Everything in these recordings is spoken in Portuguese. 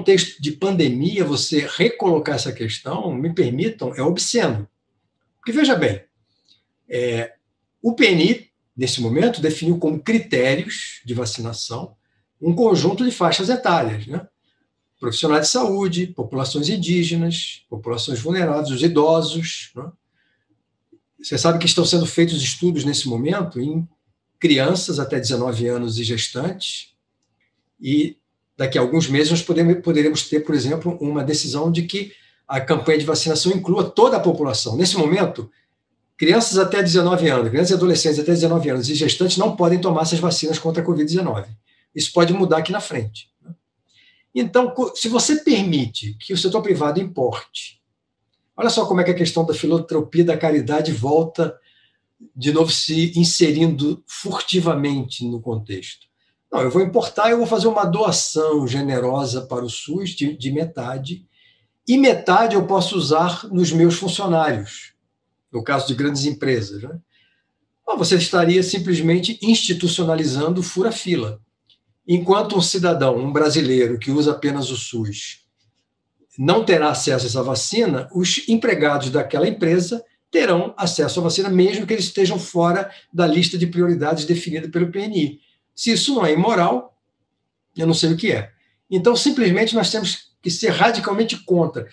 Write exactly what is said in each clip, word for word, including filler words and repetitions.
contexto de pandemia, você recolocar essa questão, me permitam, é obsceno. Porque, veja bem, é, o P N I, nesse momento, definiu como critérios de vacinação um conjunto de faixas etárias, né? Profissionais de saúde, populações indígenas, populações vulneráveis, os idosos. Né? Você sabe que estão sendo feitos estudos nesse momento em crianças até dezenove anos e gestantes, e daqui a alguns meses nós podemos, poderemos ter, por exemplo, uma decisão de que a campanha de vacinação inclua toda a população. Nesse momento, crianças até dezenove anos, crianças e adolescentes até dezenove anos e gestantes não podem tomar essas vacinas contra a covid dezenove. Isso pode mudar aqui na frente. Então, se você permite que o setor privado importe, olha só como é que a questão da filantropia da caridade volta de novo se inserindo furtivamente no contexto. Não, eu vou importar, eu vou fazer uma doação generosa para o SUS de, de metade, e metade eu posso usar nos meus funcionários, no caso de grandes empresas. Né? Então, você estaria simplesmente institucionalizando fura-fila. Enquanto um cidadão, um brasileiro que usa apenas o SUS, não terá acesso a essa vacina, os empregados daquela empresa terão acesso à vacina, mesmo que eles estejam fora da lista de prioridades definida pelo P N I. Se isso não é imoral, eu não sei o que é. Então, simplesmente, nós temos que ser radicalmente contra.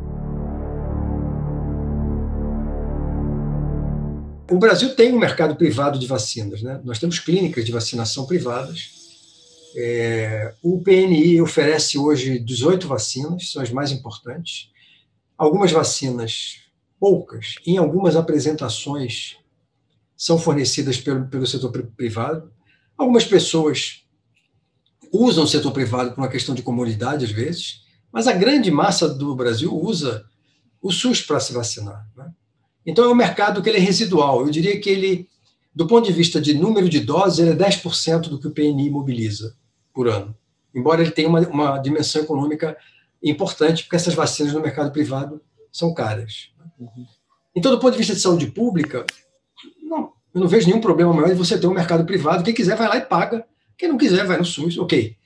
O Brasil tem um mercado privado de vacinas, né? Nós temos clínicas de vacinação privadas. É, o P N I oferece hoje dezoito vacinas, são as mais importantes. Algumas vacinas, poucas, em algumas apresentações, são fornecidas pelo, pelo setor privado. Algumas pessoas usam o setor privado por uma questão de comodidade, às vezes, mas a grande massa do Brasil usa o SUS para se vacinar. Né? Então, é um mercado que ele é residual. Eu diria que ele, do ponto de vista de número de doses, ele é dez por cento do que o P N I mobiliza por ano, embora ele tenha uma, uma dimensão econômica importante, porque essas vacinas no mercado privado são caras. Uhum. Então, do ponto de vista de saúde pública, não, eu não vejo nenhum problema maior de você ter um mercado privado. Quem quiser vai lá e paga, quem não quiser vai no SUS, ok.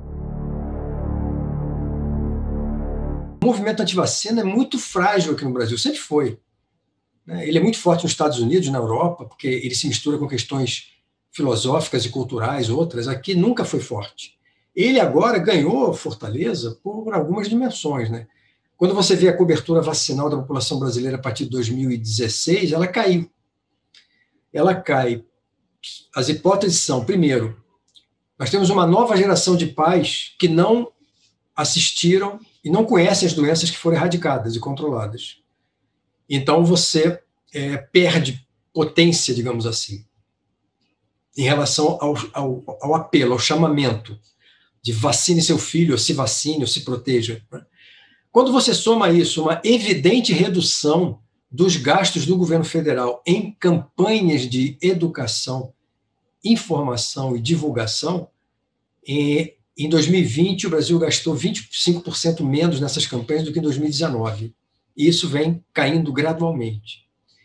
O movimento anti-vacina é muito frágil aqui no Brasil, sempre foi. Ele é muito forte nos Estados Unidos, na Europa, porque ele se mistura com questões filosóficas e culturais, outras. Aqui nunca foi forte. Ele agora ganhou fortaleza por algumas dimensões. Né? Quando você vê a cobertura vacinal da população brasileira a partir de dois mil e dezesseis, ela caiu. Ela cai. As hipóteses são, primeiro, nós temos uma nova geração de pais que não assistiram e não conhecem as doenças que foram erradicadas e controladas. Então, você é, perde potência, digamos assim, em relação ao, ao, ao apelo, ao chamamento de vacine seu filho, ou se vacine, ou se proteja. Quando você soma isso, uma evidente redução dos gastos do governo federal em campanhas de educação, informação e divulgação, em, em dois mil e vinte o Brasil gastou vinte e cinco por cento menos nessas campanhas do que em dois mil e dezenove. E isso vem caindo gradualmente.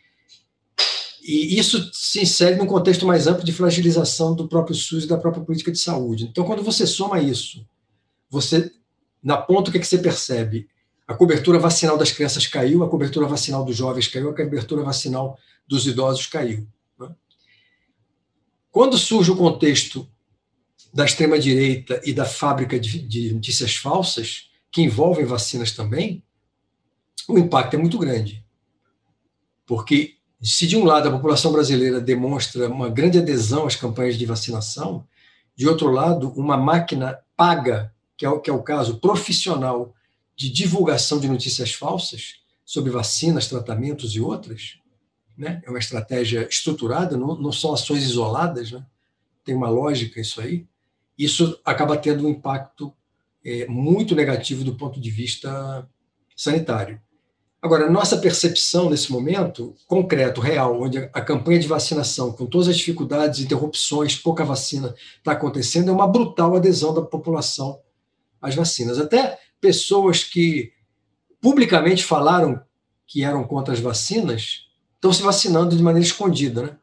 E isso se insere num contexto mais amplo de fragilização do próprio SUS e da própria política de saúde. Então, quando você soma isso, você, na ponta, o que, é que você percebe? A cobertura vacinal das crianças caiu, a cobertura vacinal dos jovens caiu, a cobertura vacinal dos idosos caiu. Né? Quando surge o contexto da extrema-direita e da fábrica de, de notícias falsas, que envolvem vacinas também, o impacto é muito grande. Porque, se de um lado a população brasileira demonstra uma grande adesão às campanhas de vacinação, de outro lado, uma máquina paga, que é o, que é o caso profissional de divulgação de notícias falsas sobre vacinas, tratamentos e outras, né? É uma estratégia estruturada, não, não são ações isoladas, né? Tem uma lógica isso aí. Isso acaba tendo um impacto é, muito negativo do ponto de vista sanitário. Agora, nossa percepção nesse momento, concreto, real, onde a campanha de vacinação, com todas as dificuldades, interrupções, pouca vacina está acontecendo, é uma brutal adesão da população às vacinas. Até pessoas que publicamente falaram que eram contra as vacinas estão se vacinando de maneira escondida. Né?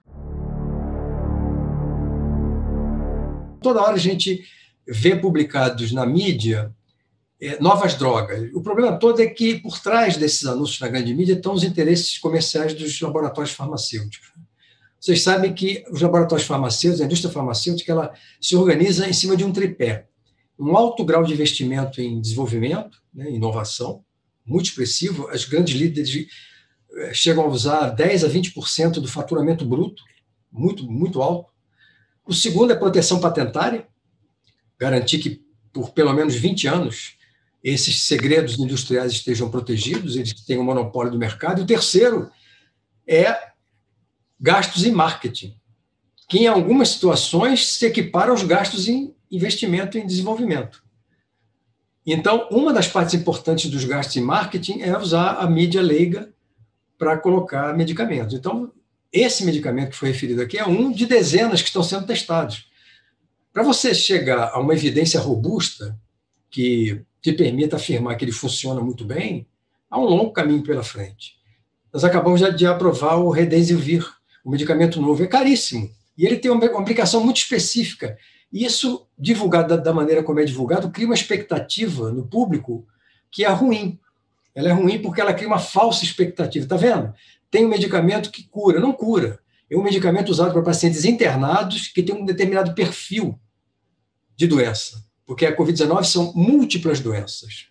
Toda hora a gente vê publicados na mídia é, novas drogas. O problema todo é que, por trás desses anúncios na grande mídia, estão os interesses comerciais dos laboratórios farmacêuticos. Vocês sabem que os laboratórios farmacêuticos, a indústria farmacêutica, ela se organiza em cima de um tripé. Um alto grau de investimento em desenvolvimento, né, inovação, muito expressivo. As grandes líderes chegam a usar dez a vinte por cento do faturamento bruto, muito, muito alto. O segundo é proteção patentária, garantir que, por pelo menos vinte anos, esses segredos industriais estejam protegidos, eles têm um monopólio do mercado. E o terceiro é gastos em marketing, que em algumas situações se equipara aos gastos em investimento em desenvolvimento. Então, uma das partes importantes dos gastos em marketing é usar a mídia leiga para colocar medicamentos. Então, esse medicamento que foi referido aqui é um de dezenas que estão sendo testados. Para você chegar a uma evidência robusta que te permita afirmar que ele funciona muito bem, há um longo caminho pela frente. Nós acabamos de aprovar o Remdesivir, um medicamento novo, é caríssimo, e ele tem uma aplicação muito específica. E isso, divulgado da, da maneira como é divulgado, cria uma expectativa no público que é ruim. Ela é ruim porque ela cria uma falsa expectativa. Está vendo? Tem um medicamento que cura. Não cura. É um medicamento usado para pacientes internados que tem um determinado perfil de doença, porque a covid dezenove são múltiplas doenças.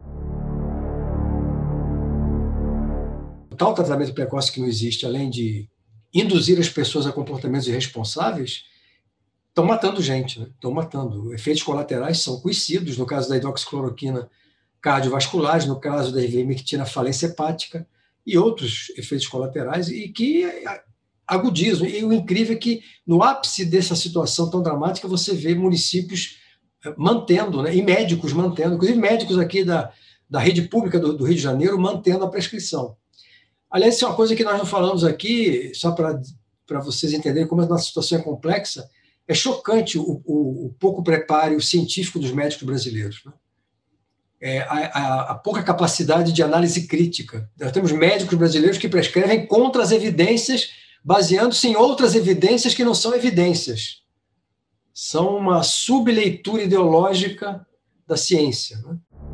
O tal tratamento precoce que não existe, além de induzir as pessoas a comportamentos irresponsáveis, estão matando gente, né? Estão matando. Efeitos colaterais são conhecidos, no caso da hidroxicloroquina, cardiovasculares, no caso da ivermectina, falência hepática, e outros efeitos colaterais, e que agudizam. E o incrível é que, no ápice dessa situação tão dramática, você vê municípios mantendo, né, e médicos mantendo, inclusive médicos aqui da, da rede pública do, do Rio de Janeiro, mantendo a prescrição. Aliás, isso é uma coisa que nós não falamos aqui, só para para vocês entenderem como a nossa situação é complexa. É chocante o, o, o pouco preparo científico dos médicos brasileiros, né? É, a, a, a pouca capacidade de análise crítica. Nós temos médicos brasileiros que prescrevem contra as evidências, baseando-se em outras evidências que não são evidências. São uma subleitura ideológica da ciência, né?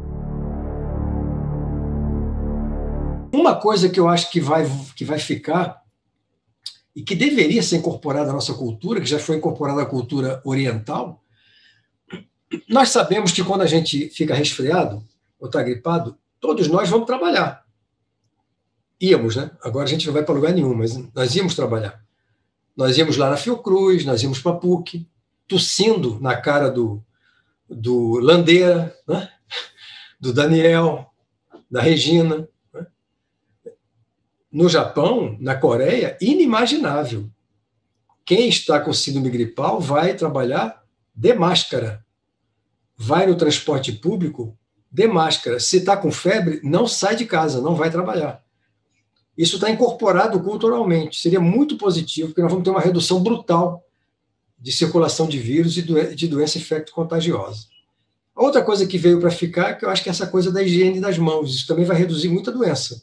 Uma coisa que eu acho que vai, que vai ficar e que deveria ser incorporada à nossa cultura, que já foi incorporada à cultura oriental, nós sabemos que quando a gente fica resfriado ou está gripado, todos nós vamos trabalhar. Íamos, né? Agora a gente não vai para lugar nenhum, mas nós íamos trabalhar. Nós íamos lá na Fiocruz, nós íamos para a PUC, tossindo na cara do, do Landeira, né? Do Daniel, da Regina. Né? No Japão, na Coreia, inimaginável. Quem está com síndrome gripal vai trabalhar de máscara. Vai no transporte público de máscara. Se está com febre, não sai de casa, não vai trabalhar. Isso está incorporado culturalmente. Seria muito positivo, porque nós vamos ter uma redução brutal de circulação de vírus e de doença infecto-contagiosa. A outra coisa que veio para ficar é que eu acho que é essa coisa da higiene das mãos. Isso também vai reduzir muita doença.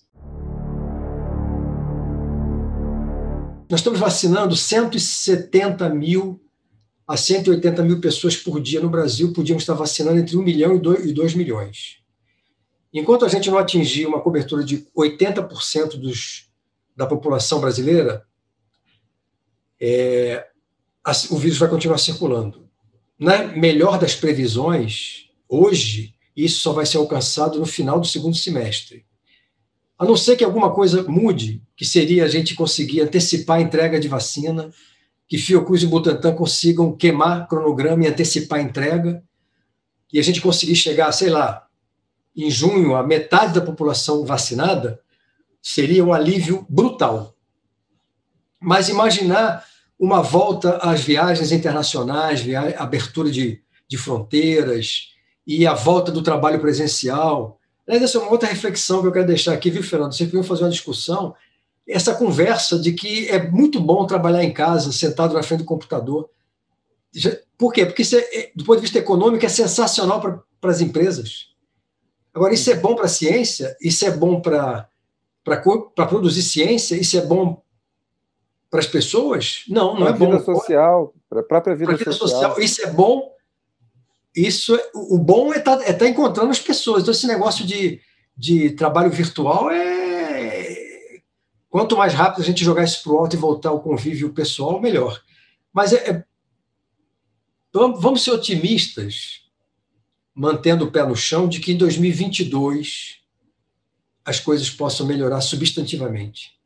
Nós estamos vacinando cento e setenta mil a cento e oitenta mil pessoas por dia no Brasil. Podíamos estar vacinando entre um milhão e dois milhões. Enquanto a gente não atingir uma cobertura de oitenta por cento dos, da população brasileira, é, a, o vírus vai continuar circulando. Na melhor das previsões, hoje, isso só vai ser alcançado no final do segundo semestre. A não ser que alguma coisa mude, que seria a gente conseguir antecipar a entrega de vacina, que Fiocruz e Butantan consigam queimar cronograma e antecipar a entrega, e a gente conseguir chegar, sei lá, em junho, a metade da população vacinada, seria um alívio brutal. Mas imaginar uma volta às viagens internacionais, via... abertura de, de fronteiras e a volta do trabalho presencial. Essa é uma outra reflexão que eu quero deixar aqui, viu, Fernando? Você veio fazer uma discussão, essa conversa de que é muito bom trabalhar em casa, sentado na frente do computador. Por quê? Porque isso é, do ponto de vista econômico, é sensacional para as empresas. Agora, isso é bom para a ciência, isso é bom para produzir ciência, isso é bom para as pessoas? Não, não é bom. Para a vida social, para a própria vida, vida social. social. Isso é bom isso, o bom é estar é tá encontrando as pessoas. Então, esse negócio de, de trabalho virtual é. Quanto mais rápido a gente jogar isso para o alto e voltar ao convívio pessoal, melhor. Mas é, é, vamos ser otimistas, mantendo o pé no chão, de que em dois mil e vinte e dois as coisas possam melhorar substantivamente.